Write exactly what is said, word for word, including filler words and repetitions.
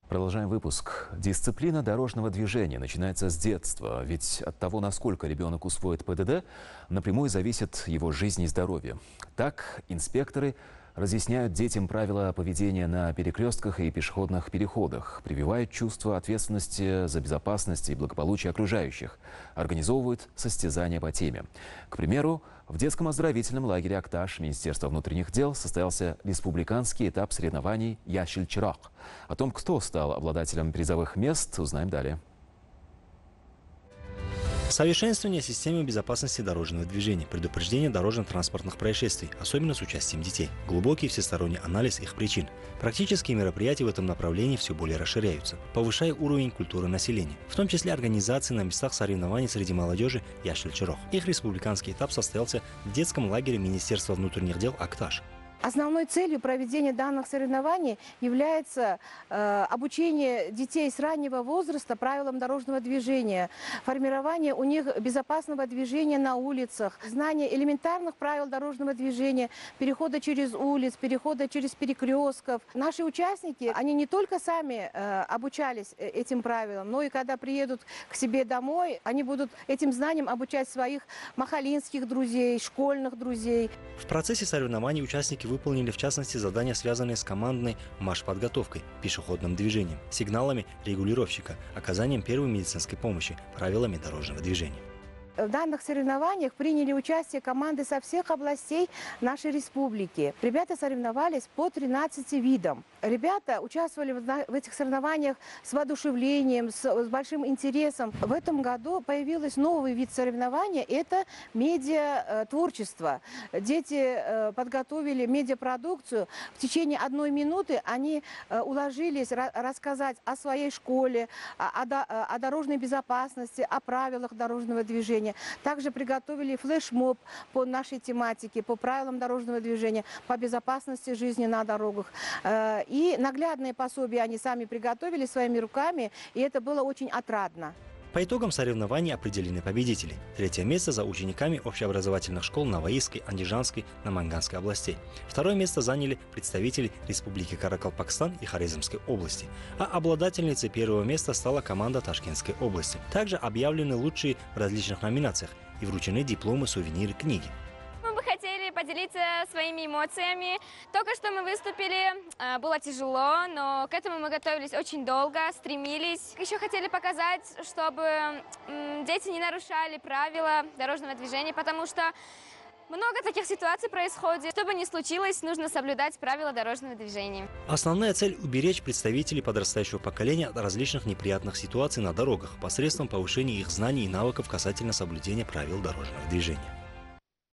Продолжаем выпуск. Дисциплина дорожного движения начинается с детства, ведь от того, насколько ребенок усвоит ПДД, напрямую зависит его жизнь и здоровье. Так, инспекторы разъясняют детям правила поведения на перекрестках и пешеходных переходах, прививают чувство ответственности за безопасность и благополучие окружающих, организовывают состязания по теме. К примеру, в детском оздоровительном лагере «Акташ» Министерства внутренних дел состоялся республиканский этап соревнований «Яшель-Чирак». О том, кто стал обладателем призовых мест, узнаем далее. Совершенствование системы безопасности дорожного движения, предупреждение дорожно-транспортных происшествий, особенно с участием детей, глубокий всесторонний анализ их причин. Практические мероприятия в этом направлении все более расширяются, повышая уровень культуры населения, в том числе организации на местах соревнований среди молодежи «Яшель-Чирак». Их республиканский этап состоялся в детском лагере Министерства внутренних дел «Акташ». Основной целью проведения данных соревнований является э, обучение детей с раннего возраста правилам дорожного движения, формирование у них безопасного движения на улицах, знание элементарных правил дорожного движения, перехода через улиц, перехода через перекрестков. Наши участники, они не только сами э, обучались этим правилам, но и когда приедут к себе домой, они будут этим знанием обучать своих махалинских друзей, школьных друзей. В процессе соревнований участники выполнили в частности задания, связанные с командной марш-подготовкой, пешеходным движением, сигналами регулировщика, оказанием первой медицинской помощи, правилами дорожного движения. В данных соревнованиях приняли участие команды со всех областей нашей республики. Ребята соревновались по тринадцати видам. Ребята участвовали в этих соревнованиях с воодушевлением, с, с большим интересом. В этом году появился новый вид соревнования – это медиа-творчество. Дети подготовили медиапродукцию. В течение одной минуты они уложились рассказать о своей школе, о, о, о дорожной безопасности, о правилах дорожного движения. Также приготовили флешмоб по нашей тематике, по правилам дорожного движения, по безопасности жизни на дорогах. И наглядные пособия они сами приготовили своими руками, и это было очень отрадно. По итогам соревнований определены победители. Третье место за учениками общеобразовательных школ Наваисской, Андижанской, Наманганской областей. Второе место заняли представители Республики Каракалпакстан и Хорезмской области. А обладательницей первого места стала команда Ташкентской области. Также объявлены лучшие в различных номинациях и вручены дипломы, сувениры, книги. Хотели поделиться своими эмоциями. Только что мы выступили, было тяжело, но к этому мы готовились очень долго, стремились. Еще хотели показать, чтобы дети не нарушали правила дорожного движения, потому что много таких ситуаций происходит. Что бы ни случилось, нужно соблюдать правила дорожного движения. Основная цель – уберечь представителей подрастающего поколения от различных неприятных ситуаций на дорогах посредством повышения их знаний и навыков касательно соблюдения правил дорожного движения.